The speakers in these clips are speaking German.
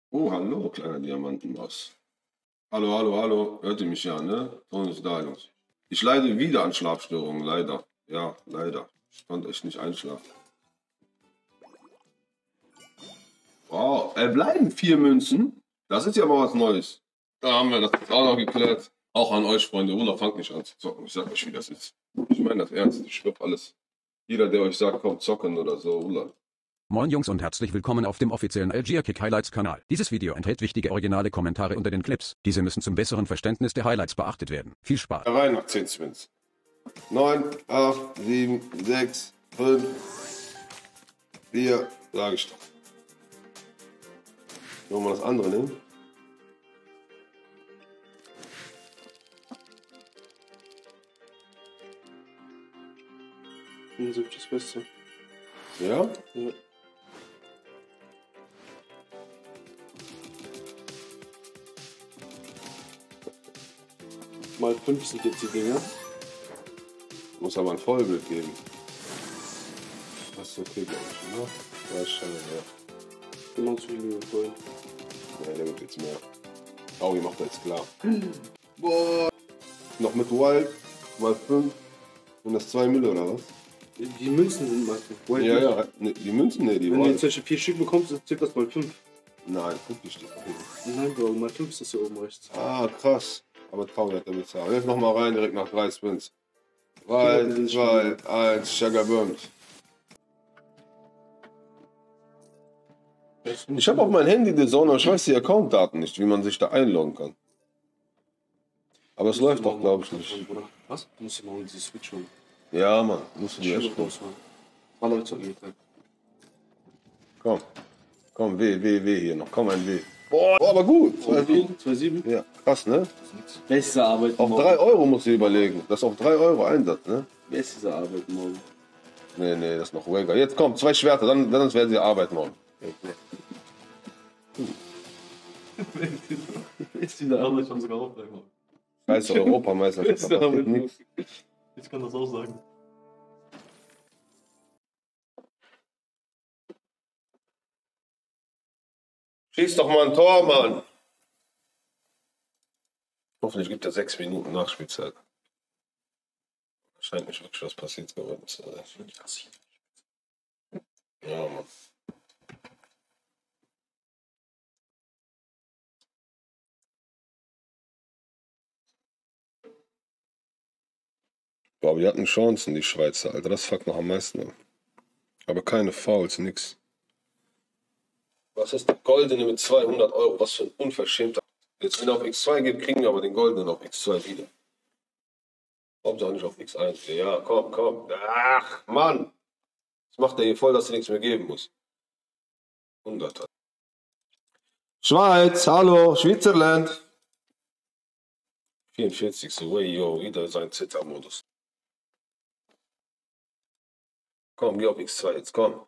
Oh, hallo, kleiner Diamantenmaus. Hallo, hallo, hallo. Hört ihr mich ja, ne? Ton ist da, Jungs. Ich leide wieder an Schlafstörungen, leider. Ja, leider. Ich konnte echt nicht einschlafen. Wow, bleiben 4 Münzen? Das ist ja mal was Neues. Da haben wir das jetzt auch noch geklärt. Auch an euch, Freunde. Ulla, fangt nicht an zu zocken. Ich sag euch, wie das ist. Ich meine das ernst. Ich schwör alles. Jeder, der euch sagt, kommt zocken oder so, Ulla. Moin Jungs und herzlich willkommen auf dem offiziellen LGR Kick Highlights Kanal. Dieses Video enthält wichtige originale Kommentare unter den Clips. Diese müssen zum besseren Verständnis der Highlights beachtet werden. Viel Spaß. Da rein nach 10 Spins. 9, 8, 7, 6, 5, 4, sag ich doch. Wollen wir das andere nehmen? Das Beste. Ja? Ja. Mal 5 sind jetzt die Dinger. Muss aber ein Vollbild geben. Das ist okay, glaube ich, oder? Ja, ist schade, ja. Genau zu viel voll. Ja, der wird jetzt mehr. Aui macht er jetzt klar. Boah. Noch mit Wild, mal 5. Und das 2 Mille oder was? Die Münzen sind mal 5. Ja, ja. Ne, die Münzen, ne, die Wenn du Wild. jetzt solche 4 Stück bekommst, dann zählt das mal 5. Nein, guck dich das an. Nein, Bro, mal 5 ist das hier oben rechts. Ah, krass. Aber 1000 hat er bezahlt. Jetzt nochmal rein, direkt nach 3 Spins. 3, 2, 1, Sugar Bumps. Ich habe auf mein Handy die Zone, aber ich weiß die Accountdaten nicht, wie man sich da einloggen kann. Aber es läuft doch, glaube ich, nicht. Was? Du musst mal diese Switch holen. Ja, Mann, musst du die echt machen. Mal Leute zur Komm. Komm, W hier noch. Komm, ein W. Boah, aber gut. 2,7. Ja, krass, ne? Beste Arbeit Auf 3 Euro musst du überlegen. Das ist auf 3 Euro Einsatz, ne? Beste Arbeit morgen. Nee, das ist noch Wager. Jetzt kommt 2 Schwerter, dann werden sie arbeiten morgen. Ist diese Arbeit schon sogar aufbleiben. Scheiße, Europameisterschaft. Das geht nix. Ich kann das auch sagen. Schieß doch mal ein Tor, Mann. Hoffentlich gibt er 6 Minuten Nachspielzeit. Scheint nicht wirklich was passiert geworden zu sein. Ja, Mann. Boah, aber die hatten Chancen, die Schweizer, Alter. Das fuckt noch am meisten an. Aber keine Fouls, nix. Was ist der Goldene mit 200 Euro? Was für ein Unverschämter. Jetzt, wenn er auf X2 geht, kriegen wir aber den Goldenen auf X2 wieder. Hauptsache nicht auf X1. Ja, komm. Ach, Mann. Das macht er hier voll, dass er nichts mehr geben muss. 100. Schweiz, hallo, Schweizerland. 44. So, yo, wieder sein Zittermodus. Komm, geh auf X2 jetzt, komm.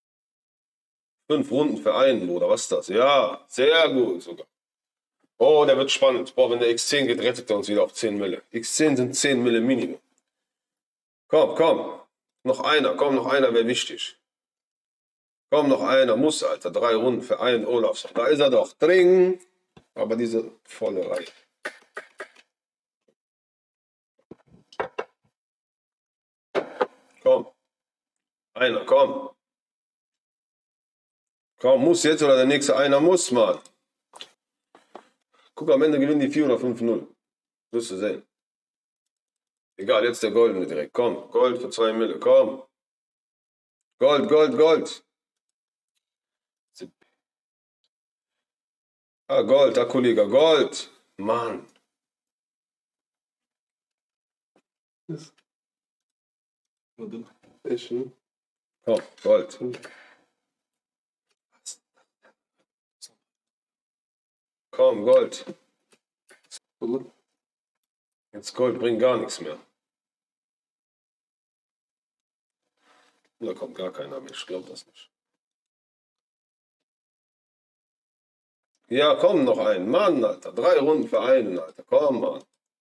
5 Runden für einen, Bruder, was ist das? Ja, sehr gut sogar. Oh, der wird spannend. Boah, wenn der X10 geht, rettet er uns wieder auf 10 Mille. X10 sind 10 Mille Minimum. Komm. Noch einer, wäre wichtig. Komm, noch einer, muss, Alter. 3 Runden für einen Olaf. Da ist er doch. Dring. Aber diese volle Reihe. Komm. Einer, komm. Komm, muss jetzt oder der nächste einer muss, Mann. Guck, am Ende gewinnen die 4 oder 5-0. Wirst du sehen. Egal, jetzt der Goldene direkt. Komm, Gold für 2 Mille, komm. Gold. Ah, Gold, da Kollege, Gold. Mann. Echt, ne? Komm, Gold. Komm, Gold. Jetzt Gold bringt gar nichts mehr. Da kommt gar keiner mehr, ich glaube das nicht. Ja, komm, noch einen. Mann, Alter. 3 Runden für einen, Alter. Komm, Mann.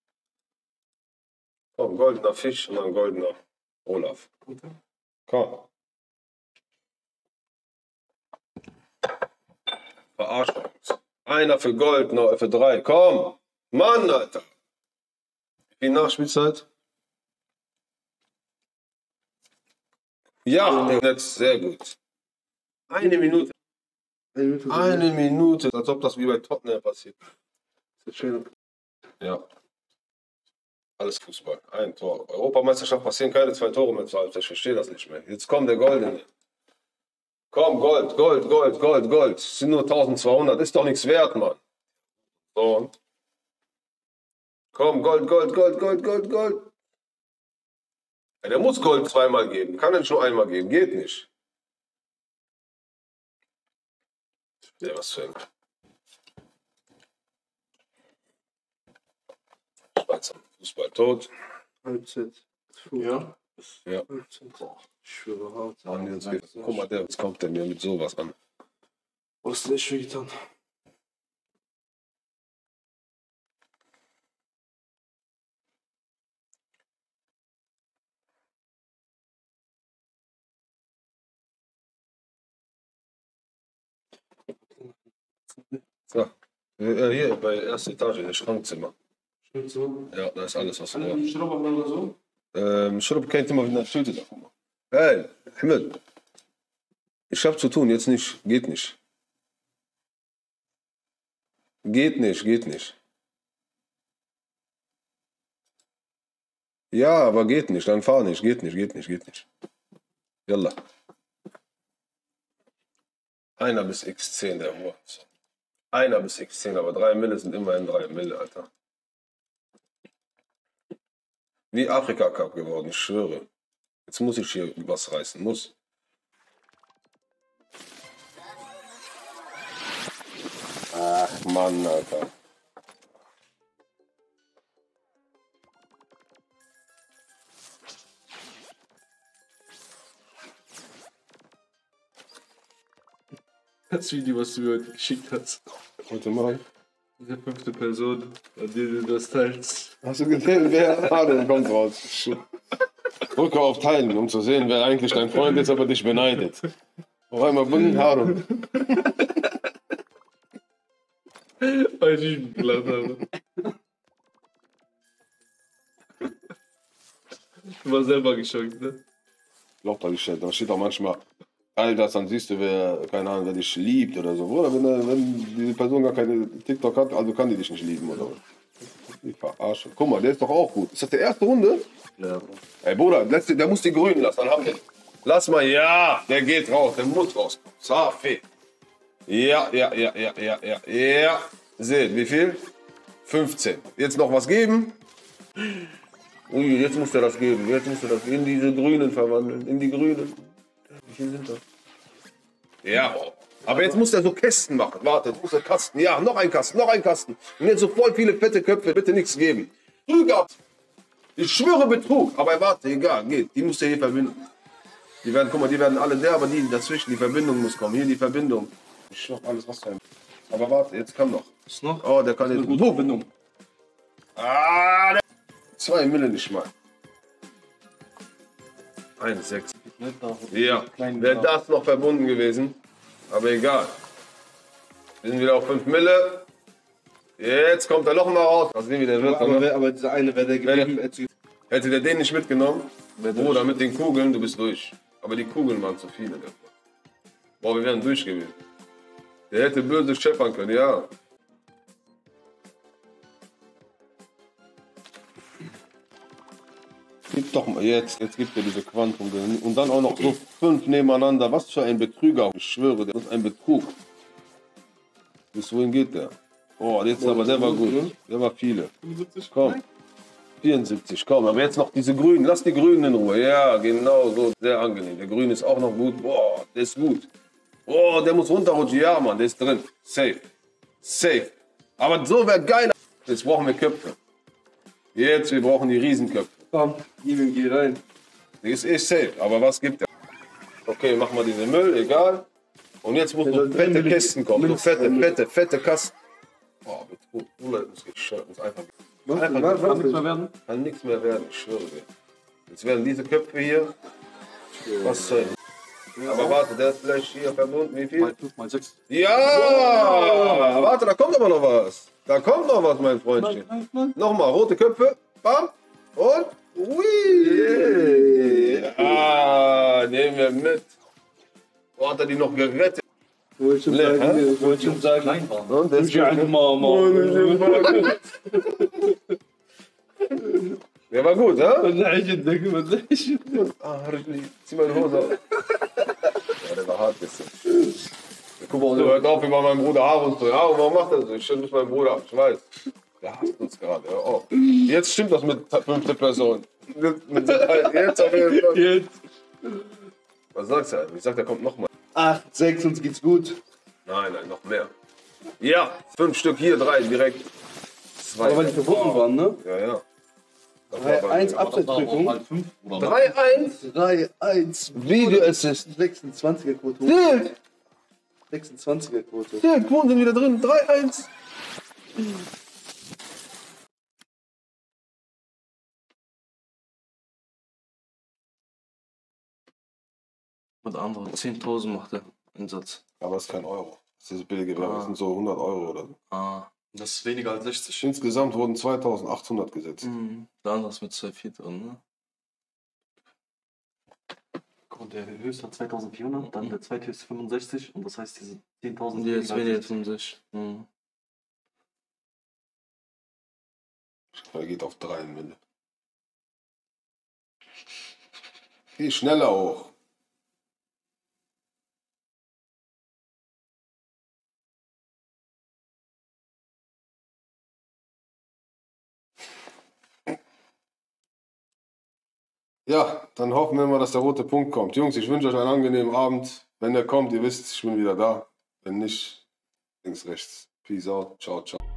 Komm, goldener Fisch und dann goldener Olaf. Komm. Verarschung. Einer für Gold, noch für 3. Komm. Mann, Alter. Wie Nachspielzeit? Ja, der Netz, sehr gut. Eine Minute. Eine Minute. Als ob das wie bei Tottenham passiert. Das ist schön. Ja. Alles Fußball. Ein Tor. Europameisterschaft passieren keine 2 Tore mehr zur Halbzeit. Ich verstehe das nicht mehr. Jetzt kommt der Goldene. Komm, Gold, Gold, Gold, Gold, Gold. Es sind nur 1200. Ist doch nichts wert, Mann. So. Komm, Gold, Gold, Gold, Gold, Gold, Gold. Ja, der muss Gold 2-mal geben. Kann er nicht nur einmal geben. Geht nicht. Ja, was für ein Schweizer Fußball tot. Halbzeit. Ja. Ja. Boah, ich schwöre hart. Mann, guck mal, jetzt kommt der mir mit sowas an. Was ist echt schön getan? So. Hier bei der ersten Etage, das Schrankzimmer. Schön so. Ja, da ist alles, was du Alle brauchst. die Schrauber mal so? Schrubb kennt immer wieder Schütte da, guck mal. Hey, Himmel. Ich hab zu tun, jetzt nicht. Geht nicht. Geht nicht, geht nicht. Ja, aber geht nicht, dann fahr nicht. Geht nicht, geht nicht, geht nicht. Yalla. Einer bis x10 der Uhr. Einer bis x10, aber 3 Mille sind immerhin 3 Mille, Alter. Wie Afrika Cup geworden, ich schwöre. Jetzt muss ich hier was reißen, muss. Ach Mann, Alter. Das Video, was du mir heute geschickt hast. Warte mal. Diese 5. Person, an die du das teilst. Hast du gesehen, wer? Ah, dann kommt raus. Drücke auf Teilen, um zu sehen, wer eigentlich dein Freund ist, aber dich beneidet. Auf einmal bunten Haare. Weil ich mich gelacht habe. Du warst selber geschockt, ne? Glaubt euch, da steht auch manchmal all das, dann siehst du, wer, keine Ahnung, wer dich liebt oder so. Oder wenn diese Person gar keine TikTok hat, also kann die dich nicht lieben oder was. Die Verarsche. Guck mal, der ist doch auch gut. Ist das der erste Runde? Ja. Ey, Bruder, der muss die Grünen lassen, dann haben wir. Lass mal, ja, der geht raus, der muss raus. Safi. Ja. Seht, wie viel? 15. Jetzt noch was geben? Ui, jetzt muss der das geben. Jetzt muss er das in diese Grünen verwandeln. In die Grünen. Wie viel sind das? Ja. Aber jetzt muss er so Kästen machen. Warte, jetzt muss er Kasten. Ja, noch ein Kasten, noch ein Kasten. Und jetzt so voll viele fette Köpfe. Bitte nichts geben. Betrug. Ich schwöre Betrug. Aber warte, egal, geht. Die muss er hier verbinden. Die werden, guck mal, die werden alle der, aber die dazwischen, die Verbindung muss kommen. Hier die Verbindung. Ich schwöre alles was rein. Aber warte, jetzt kann noch. Was noch? Oh, der kann jetzt. Gute Verbindung. Ah, 2 Mille nicht mal. 1,6. Ja, wäre das noch verbunden gewesen. Aber egal. Wir sind wieder auf 5 Mille. Jetzt kommt er noch mal raus. Mal sehen, wie der wird. Aber dieser eine wäre der gegeben. Hätte der den nicht mitgenommen, Bruder, mit den Kugeln, du bist durch. Aber die Kugeln waren zu viele. Boah, wir wären durch gewesen. Der hätte böse scheppern können, ja. Gib doch mal jetzt gibt er diese Quantum. Und dann auch noch so 5 nebeneinander. Was für ein Betrüger. Ich schwöre, das ist ein Betrug. Bis wohin geht der? Oh, jetzt aber, der war gut. Der war viele. 75? Komm. 74, komm. Aber jetzt noch diese Grünen. Lass die Grünen in Ruhe. Ja, genau so. Sehr angenehm. Der Grüne ist auch noch gut. Boah, der ist gut. Oh, der muss runterrutschen. Ja, Mann, der ist drin. Safe. Safe. Aber so wäre geil. Jetzt brauchen wir Köpfe. Jetzt, wir brauchen die Riesenköpfe. Komm, geh rein. Die ist eh safe, aber was gibt er? Okay, mach mal diese Müll, egal. Und jetzt muss noch fette Kästen kommen. So fette Kasten. Boah, Betrug. Das geht schön. Das ist einfach. Kann nichts mehr werden? Kann nichts mehr werden, ich schwöre dir. Jetzt werden diese Köpfe hier. Was soll Aber warte, der ist vielleicht hier verbunden. Wie viel? Mal 5 mal 6. Ja! Warte, da kommt aber noch was. Da kommt noch was, mein Freundchen. Nochmal, rote Köpfe. Bam. Und. Ui. Ah, nehmen wir mit. Wo hat er die noch gerettet? Wollte schon sagen. Und das ist Mama. Der war gut, ha? Ah, Zieh meine Hose auf. Ja, der war hart gestern. Guck mal, so hört auf, wie bei meinem Bruder Haare und so. Ja, und warum macht er so? Ich schüttel meinen Bruder ab, ich weiß. Der hasst uns gerade, hör auf. Jetzt stimmt das mit 5. Person. Jetzt auf jeden Fall. Jetzt. Was sagst du? Ich sag, der kommt nochmal. 8, 6, uns geht's gut. Nein, nein, noch mehr. Ja, 5 Stück hier, 3 direkt. 2. Aber weil die verbunden waren, ne? Ja, ja. 3-1 Abseitsprüfung. 3-1. 3-1 Video Assist. 26er Quote. Dirk, 26er Quote. Dirk, Quoten sind wieder drin. 3-1. Und andere 10.000 macht der Einsatz. Aber es ist kein Euro. Das ist billige Werbung. Das sind so 100 Euro oder so. Ah. Das ist weniger als 60. Insgesamt wurden 2800 gesetzt. Der andere ist mit 2,4 drin, ne? Und der höchste hat 2400, dann der zweithöchste 65 und das heißt diese 10.000. Die jetzt weniger als 65. Er geht auf 3 im Mitte. Geh schneller hoch. Ja, dann hoffen wir mal, dass der rote Punkt kommt. Jungs, ich wünsche euch einen angenehmen Abend. Wenn der kommt, ihr wisst, ich bin wieder da. Wenn nicht, links, rechts. Peace out. Ciao, ciao.